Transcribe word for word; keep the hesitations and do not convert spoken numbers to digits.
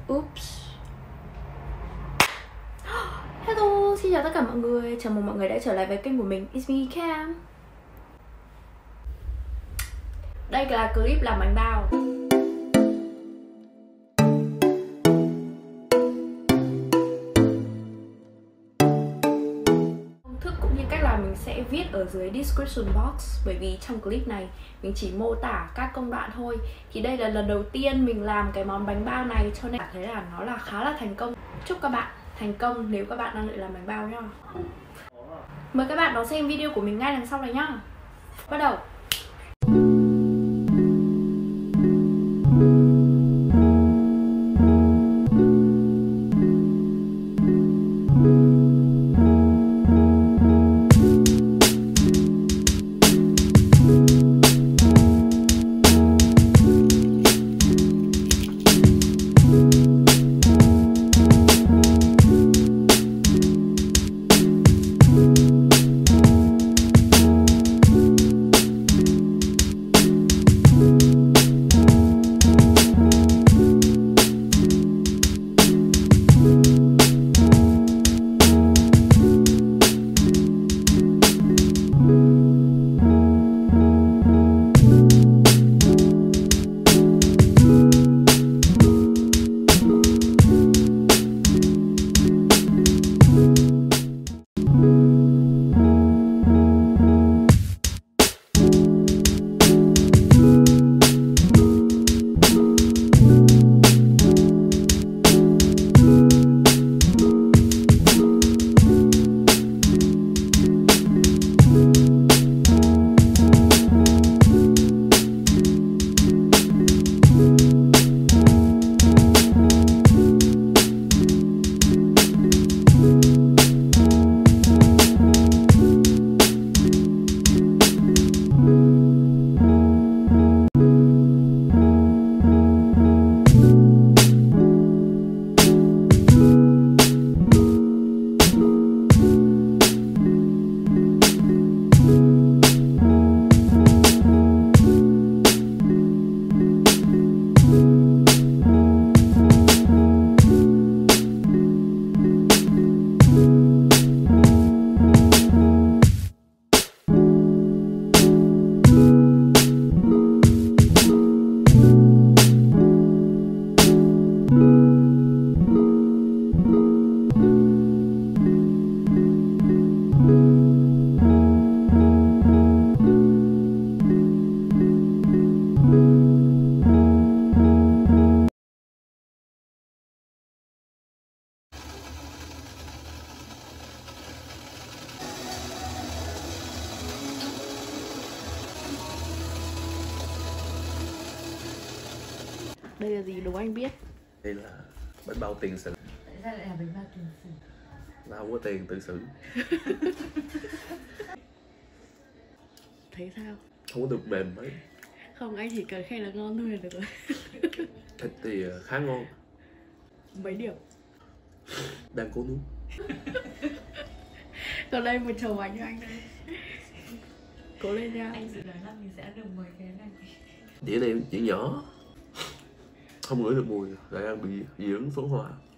Oops. Hello, xin chào tất cả mọi người. Chào mừng mọi người đã trở lại với kênh của mình. It's me Cam. Đây là clip làm bánh bao. Công thức cũng như cách làm mình sẽ viết ở dưới description box. Bởi vì trong clip này mình chỉ mô tả các công đoạn thôi. Thì đây là lần đầu tiên mình làm cái món bánh bao này, cho nên thấy là nó là khá là thành công. Chúc các bạn thành công nếu các bạn đang định làm bánh bao nhá. Mời các bạn đón xem video của mình ngay đằng sau này nhá. Bắt đầu. Đây là gì đố anh biết? Đây là bánh bao tiền sử. Tại sao lại là bánh bao tiền sử? Là không có tiền tự xử. Thấy sao? Không có được mềm mấy. Không, anh chỉ cần khen là ngon thôi là được rồi. Thịt thì khá ngon. Mấy điểm? Đang cố nuốt. Còn đây một chầu bánh cho anh đây. Cố lên nha. Anh dự đoán là mình sẽ ăn được mười cái này. Dĩa này chỉ nhỏ, không ngửi được mùi, lại ăn bị dị ứng phấn hoa.